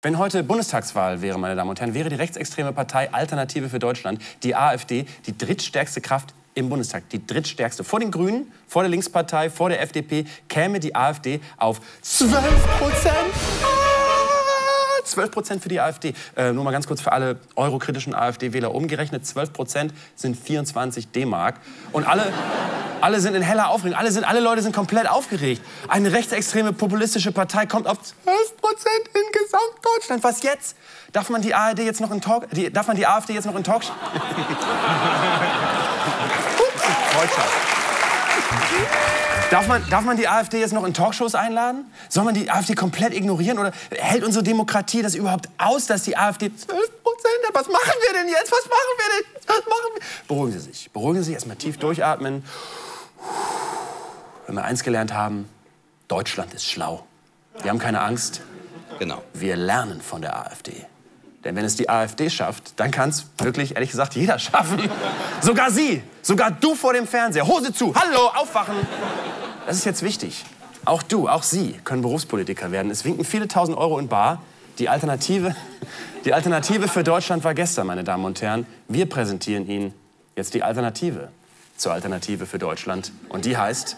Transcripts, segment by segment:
Wenn heute Bundestagswahl wäre, meine Damen und Herren, wäre die rechtsextreme Partei Alternative für Deutschland, die AfD, die drittstärkste Kraft im Bundestag. Die drittstärkste. Vor den Grünen, vor der Linkspartei, vor der FDP käme die AfD auf 12%. 12% für die AfD. Nur mal ganz kurz für alle eurokritischen AfD-Wähler umgerechnet. 12% sind 24 D-Mark. Und alle sind in heller Aufregung. Alle Leute sind komplett aufgeregt. Eine rechtsextreme populistische Partei kommt auf 12% in Gesamtdeutschland. Was jetzt? Darf man die AfD jetzt noch in Talk? Darf man die AfD jetzt noch in Talk? Darf man die AfD jetzt noch in Talkshows einladen? Soll man die AfD komplett ignorieren? Oder hält unsere Demokratie das überhaupt aus, dass die AfD 12% hat? Was machen wir denn jetzt? Was machen wir denn? Was machen wir? Beruhigen Sie sich. Beruhigen Sie sich. Erstmal tief durchatmen. Wenn wir eins gelernt haben, Deutschland ist schlau. Wir haben keine Angst. Genau. Wir lernen von der AfD. Denn wenn es die AfD schafft, dann kann es wirklich, ehrlich gesagt, jeder schaffen. Sogar Sie, sogar du vor dem Fernseher. Hose zu, hallo, aufwachen. Das ist jetzt wichtig. Auch du, auch Sie können Berufspolitiker werden. Es winken viele tausend Euro in bar. Die Alternative für Deutschland war gestern, meine Damen und Herren. Wir präsentieren Ihnen jetzt die Alternative zur Alternative für Deutschland. Und die heißt...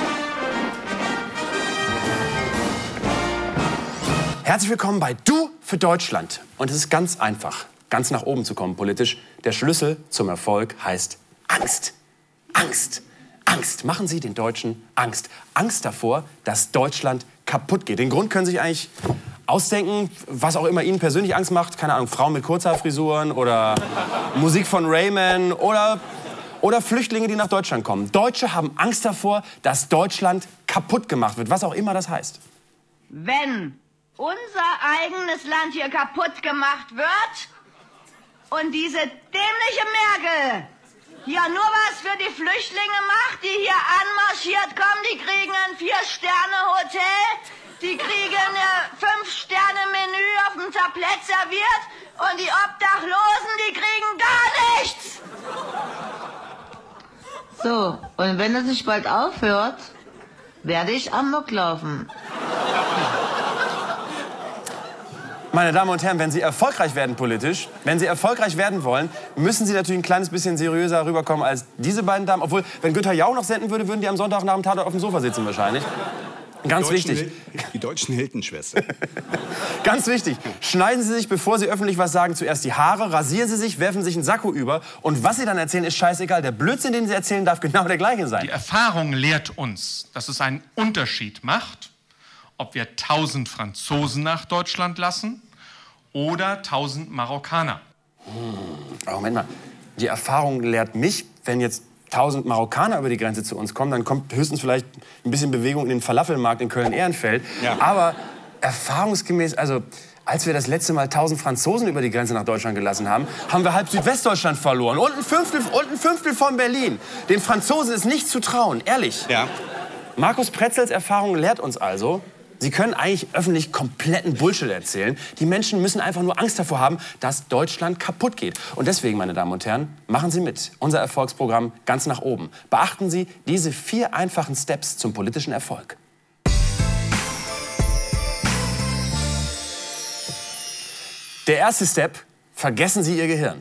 Herzlich willkommen bei Du für Deutschland. Und es ist ganz einfach, ganz nach oben zu kommen politisch. Der Schlüssel zum Erfolg heißt Angst. Angst. Angst. Machen Sie den Deutschen Angst. Angst davor, dass Deutschland kaputt geht. Den Grund können Sie sich eigentlich ausdenken, was auch immer Ihnen persönlich Angst macht. Keine Ahnung, Frauen mit Kurzhaarfrisuren oder Musik von Rayman oder Flüchtlinge, die nach Deutschland kommen. Deutsche haben Angst davor, dass Deutschland kaputt gemacht wird, was auch immer das heißt. Wenn unser eigenes Land hier kaputt gemacht wird und diese dämliche Merkel hier nur was für die Flüchtlinge macht, die hier anmarschiert kommen, die kriegen ein 4-Sterne-Hotel, die kriegen ein 5-Sterne-Menü auf dem Tablett serviert und die Obdachlosen, die kriegen gar nichts. So, und wenn es nicht bald aufhört, werde ich Amok laufen. Meine Damen und Herren, wenn Sie erfolgreich werden politisch, wenn Sie erfolgreich werden wollen, müssen Sie natürlich ein kleines bisschen seriöser rüberkommen als diese beiden Damen. Obwohl, wenn Günther Jauch noch senden würde, würden die am Sonntag nach dem Tatort auf dem Sofa sitzen wahrscheinlich. Ganz wichtig. Die deutschen Hilton-Schwestern. Ganz wichtig. Schneiden Sie sich, bevor Sie öffentlich was sagen, zuerst die Haare, rasieren Sie sich, werfen sich einen Sakko über. Und was Sie dann erzählen, ist scheißegal. Der Blödsinn, den Sie erzählen, darf genau der gleiche sein. Die Erfahrung lehrt uns, dass es einen Unterschied macht, ob wir 1000 Franzosen nach Deutschland lassen oder 1000 Marokkaner. Moment mal. Die Erfahrung lehrt mich, wenn jetzt 1000 Marokkaner über die Grenze zu uns kommen, dann kommt höchstens vielleicht ein bisschen Bewegung in den Falafelmarkt in Köln-Ehrenfeld. Ja. Aber erfahrungsgemäß, also als wir das letzte Mal 1000 Franzosen über die Grenze nach Deutschland gelassen haben, haben wir halb Südwestdeutschland verloren und ein Fünftel von Berlin. Den Franzosen ist nicht zu trauen, ehrlich. Ja. Markus Pretzels Erfahrung lehrt uns also, Sie können eigentlich öffentlich kompletten Bullshit erzählen. Die Menschen müssen einfach nur Angst davor haben, dass Deutschland kaputt geht. Und deswegen, meine Damen und Herren, machen Sie mit. Unser Erfolgsprogramm ganz nach oben. Beachten Sie diese 4 einfachen Steps zum politischen Erfolg. Der erste Step: Vergessen Sie Ihr Gehirn.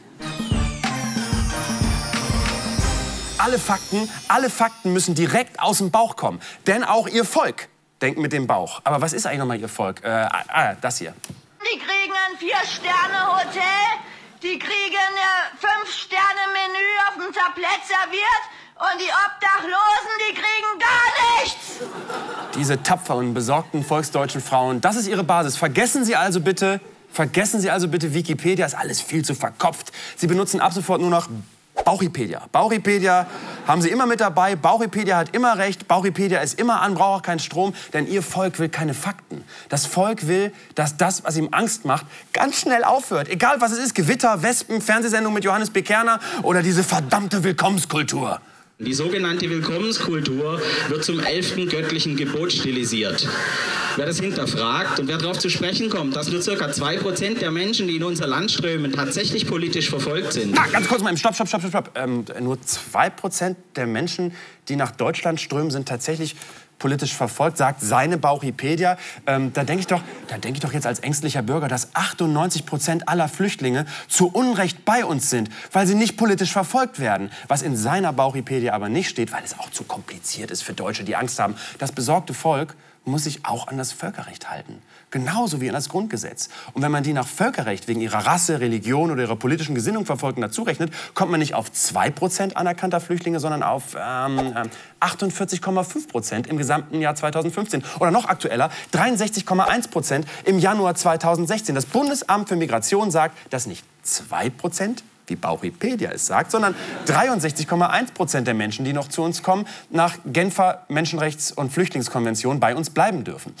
Alle Fakten müssen direkt aus dem Bauch kommen. Denn auch Ihr Volk denkt mit dem Bauch. Aber was ist eigentlich nochmal Ihr Volk? Das hier. Die kriegen ein 4-Sterne-Hotel, die kriegen ein 5-Sterne-Menü auf dem Tablett serviert und die Obdachlosen, die kriegen gar nichts. Diese tapferen, besorgten volksdeutschen Frauen, das ist ihre Basis. Vergessen Sie also bitte Wikipedia, ist alles viel zu verkopft. Sie benutzen ab sofort nur noch Bauchipedia. Bauchipedia haben Sie immer mit dabei. Bauchipedia hat immer recht. Bauchipedia ist immer an, braucht auch keinen Strom. Denn Ihr Volk will keine Fakten. Das Volk will, dass das, was ihm Angst macht, ganz schnell aufhört. Egal was es ist. Gewitter, Wespen, Fernsehsendung mit Johannes B. Kerner oder diese verdammte Willkommenskultur. Die sogenannte Willkommenskultur wird zum 11. göttlichen Gebot stilisiert. Wer das hinterfragt und wer darauf zu sprechen kommt, dass nur ca. 2% der Menschen, die in unser Land strömen, tatsächlich politisch verfolgt sind. Ganz kurz mal, stopp. Nur 2% der Menschen, die nach Deutschland strömen, sind tatsächlich politisch verfolgt, sagt seine Bauchipedia. Da denke ich doch jetzt als ängstlicher Bürger, dass 98% aller Flüchtlinge zu Unrecht bei uns sind, weil sie nicht politisch verfolgt werden. Was in seiner Bauchipedia aber nicht steht, weil es auch zu kompliziert ist für Deutsche, die Angst haben. Das besorgte Volk muss sich auch an das Völkerrecht halten. Genauso wie an das Grundgesetz. Und wenn man die nach Völkerrecht wegen ihrer Rasse, Religion oder ihrer politischen Gesinnung Verfolgten dazurechnet, kommt man nicht auf 2% anerkannter Flüchtlinge, sondern auf 48,5% im gesamten Jahr 2015. Oder noch aktueller, 63,1% im Januar 2016. Das Bundesamt für Migration sagt, dass nicht 2%, wie Bauchipedia es sagt, sondern 63,1% der Menschen, die noch zu uns kommen, nach Genfer Menschenrechts- und Flüchtlingskonvention bei uns bleiben dürfen.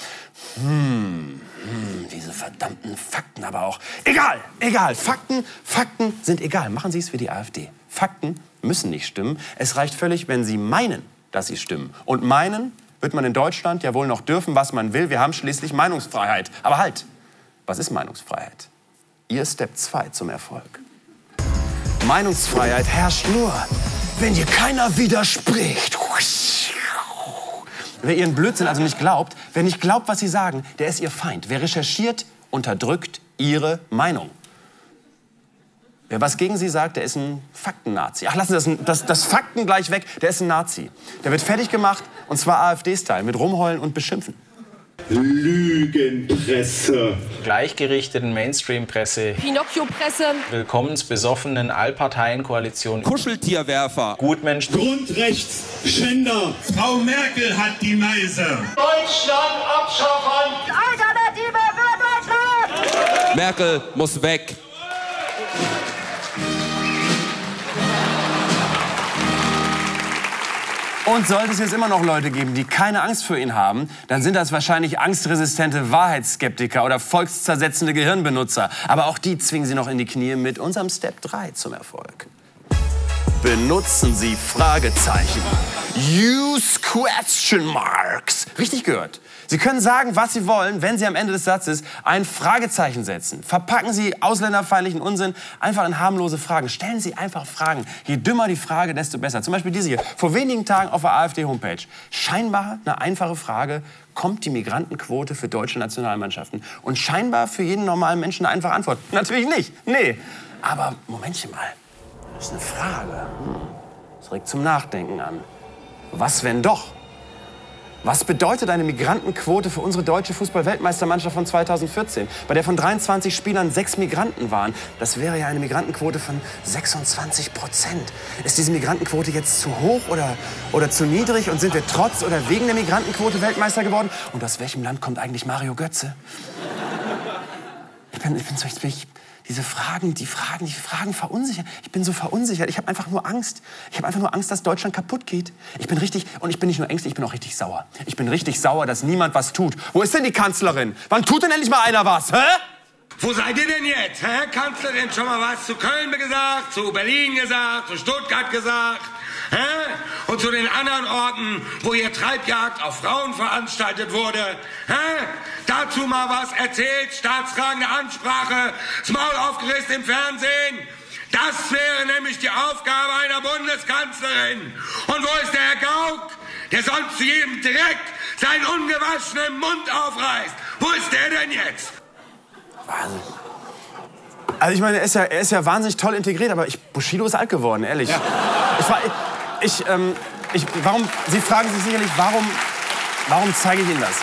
Diese verdammten Fakten aber auch. Egal, Fakten sind egal. Machen Sie es wie die AfD. Fakten müssen nicht stimmen. Es reicht völlig, wenn Sie meinen, dass sie stimmen. Und meinen wird man in Deutschland ja wohl noch dürfen, was man will. Wir haben schließlich Meinungsfreiheit. Aber halt, was ist Meinungsfreiheit? Ihr Step 2 zum Erfolg. Meinungsfreiheit herrscht nur, wenn dir keiner widerspricht. Wer ihren Blödsinn also nicht glaubt, wer nicht glaubt, was sie sagen, der ist ihr Feind. Wer recherchiert, unterdrückt ihre Meinung. Wer was gegen sie sagt, der ist ein Fakten-Nazi. Ach, lassen Sie das Fakten gleich weg, der ist ein Nazi. Der wird fertig gemacht, und zwar AfD-Style, mit Rumheulen und Beschimpfen. Lügenpresse. Gleichgerichteten Mainstream-Presse. Pinocchio-Presse. Willkommensbesoffenen Allparteienkoalition. Kuscheltierwerfer. Gutmenschen. Grundrechtsschänder. Frau Merkel hat die Meise. Deutschland abschaffen. Alternative für Deutschland. Merkel muss weg. Und sollte es jetzt immer noch Leute geben, die keine Angst vor ihn haben, dann sind das wahrscheinlich angstresistente Wahrheitsskeptiker oder volkszersetzende Gehirnbenutzer. Aber auch die zwingen Sie noch in die Knie mit unserem Step 3 zum Erfolg. Benutzen Sie Fragezeichen. Use question marks. Richtig gehört. Sie können sagen, was Sie wollen, wenn Sie am Ende des Satzes ein Fragezeichen setzen. Verpacken Sie ausländerfeindlichen Unsinn einfach in harmlose Fragen. Stellen Sie einfach Fragen. Je dümmer die Frage, desto besser. Zum Beispiel diese hier. Vor wenigen Tagen auf der AfD-Homepage. Scheinbar eine einfache Frage. Kommt die Migrantenquote für deutsche Nationalmannschaften? Und scheinbar für jeden normalen Menschen eine einfache Antwort. Natürlich nicht. Nee. Aber Momentchen mal. Das ist eine Frage. Das regt zum Nachdenken an. Was, wenn doch? Was bedeutet eine Migrantenquote für unsere deutsche Fußball-Weltmeistermannschaft von 2014, bei der von 23 Spielern 6 Migranten waren? Das wäre ja eine Migrantenquote von 26%. Ist diese Migrantenquote jetzt zu hoch oder zu niedrig? Und sind wir trotz oder wegen der Migrantenquote Weltmeister geworden? Und aus welchem Land kommt eigentlich Mario Götze? Die Fragen verunsichern. Ich bin so verunsichert. Ich habe einfach nur Angst. Ich habe einfach nur Angst, dass Deutschland kaputt geht. Ich bin nicht nur ängstlich, ich bin auch richtig sauer. Ich bin richtig sauer, dass niemand was tut. Wo ist denn die Kanzlerin? Wann tut denn endlich mal einer was? Hä? Wo seid ihr denn jetzt? Hä? Kanzlerin schon mal was zu Köln gesagt, zu Berlin gesagt, zu Stuttgart gesagt? Hä? Und zu den anderen Orten, wo hier Treibjagd auf Frauen veranstaltet wurde. Hä? Dazu mal was erzählt, staatstragende Ansprache, das Maul aufgerissen im Fernsehen. Das wäre nämlich die Aufgabe einer Bundeskanzlerin. Und wo ist der Herr Gauck, der sonst zu jedem Dreck seinen ungewaschenen Mund aufreißt? Wo ist der denn jetzt? Wahnsinn. Also ich meine, er ist ja wahnsinnig toll integriert, aber Bushido ist alt geworden, ehrlich. Ja. Sie fragen sich sicherlich, warum zeige ich Ihnen das?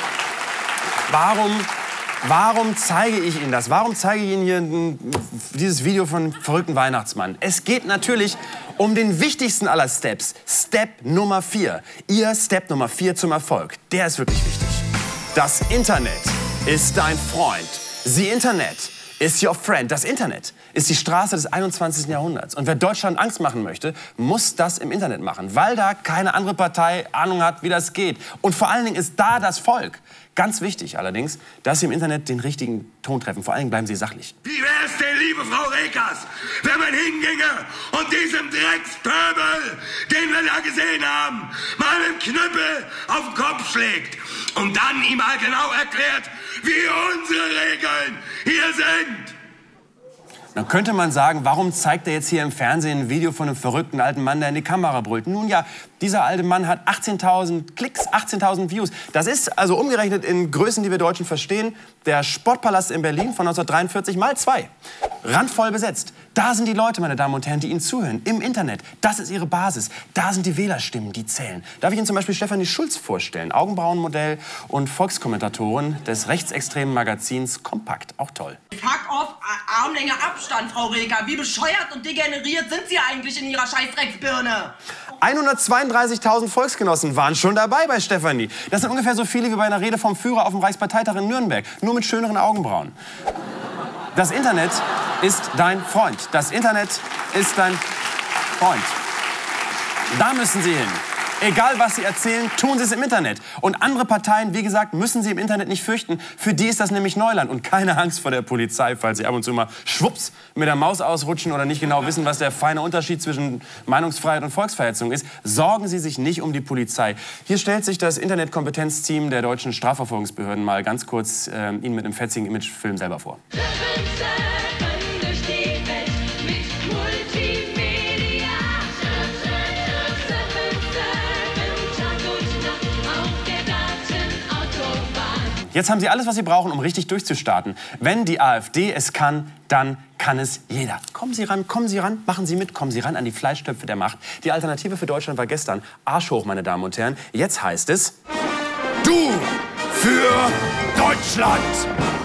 Warum zeige ich Ihnen das? Warum zeige ich Ihnen hier dieses Video von verrückten Weihnachtsmann? Es geht natürlich um den wichtigsten aller Steps. Step Nummer 4. Ihr Step Nummer 4 zum Erfolg. Der ist wirklich wichtig. Das Internet ist dein Freund. The Internet is your friend. Das Internet ist die Straße des 21. Jahrhunderts. Und wer Deutschland Angst machen möchte, muss das im Internet machen, weil da keine andere Partei Ahnung hat, wie das geht. Und vor allen Dingen ist da das Volk. Ganz wichtig allerdings, dass Sie im Internet den richtigen Ton treffen. Vor allen Dingen bleiben Sie sachlich. Wie wär's denn, liebe Frau Rekers, wenn man hinginge und diesem Dreckspöbel, den wir da gesehen haben, mal einen Knüppel auf den Kopf schlägt und dann ihm mal genau erklärt, wie unsere Regeln hier sind? Dann könnte man sagen, warum zeigt er jetzt hier im Fernsehen ein Video von einem verrückten alten Mann, der in die Kamera brüllt? Nun ja, dieser alte Mann hat 18.000 Klicks, 18.000 Views. Das ist also umgerechnet in Größen, die wir Deutschen verstehen, der Sportpalast in Berlin von 1943 mal 2. Randvoll besetzt. Da sind die Leute, meine Damen und Herren, die Ihnen zuhören. Im Internet. Das ist Ihre Basis. Da sind die Wählerstimmen, die zählen. Darf ich Ihnen zum Beispiel Stefanie Schulz vorstellen? Augenbrauenmodell und Volkskommentatorin des rechtsextremen Magazins Kompakt. Auch toll. Fuck off, Armlänge Abstand, Frau Reker. Wie bescheuert und degeneriert sind Sie eigentlich in Ihrer Scheißdrecksbirne? 132.000 Volksgenossen waren schon dabei bei Stefanie. Das sind ungefähr so viele wie bei einer Rede vom Führer auf dem Reichsparteitag in Nürnberg. Nur mit schöneren Augenbrauen. Das Internet ist dein Freund. Das Internet ist dein Freund. Da müssen Sie hin. Egal, was Sie erzählen, tun Sie es im Internet. Und andere Parteien, wie gesagt, müssen Sie im Internet nicht fürchten. Für die ist das nämlich Neuland. Und keine Angst vor der Polizei, falls Sie ab und zu mal schwupps mit der Maus ausrutschen oder nicht genau wissen, was der feine Unterschied zwischen Meinungsfreiheit und Volksverhetzung ist. Sorgen Sie sich nicht um die Polizei. Hier stellt sich das Internetkompetenzteam der deutschen Strafverfolgungsbehörden mal ganz kurz Ihnen mit einem fetzigen Imagefilm selber vor. Jetzt haben Sie alles, was Sie brauchen, um richtig durchzustarten. Wenn die AfD es kann, dann kann es jeder. Kommen Sie ran, machen Sie mit, kommen Sie ran an die Fleischtöpfe der Macht. Die Alternative für Deutschland war gestern Arsch hoch, meine Damen und Herren. Jetzt heißt es: Du für Deutschland!